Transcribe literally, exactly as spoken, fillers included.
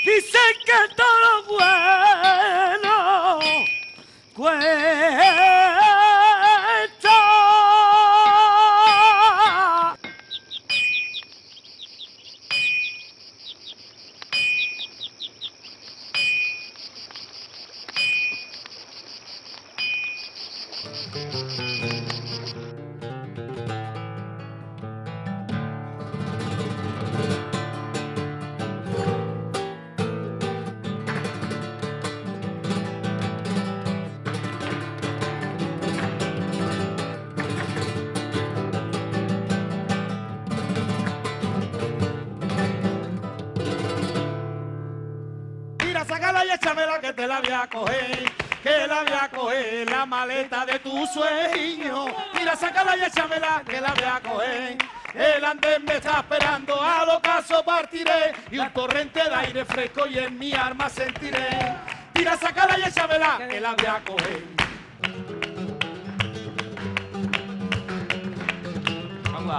Dicen que todo lo bueno cuesta. Sácala y échamela que te la voy a coger, que la voy a coger, la maleta de tu sueño. Mira, sácala y échamela que la voy a coger. El andén me está esperando, al ocaso partiré y un torrente de aire fresco y en mi alma sentiré. Mira, sácala y échamela que la voy a coger. Vamos.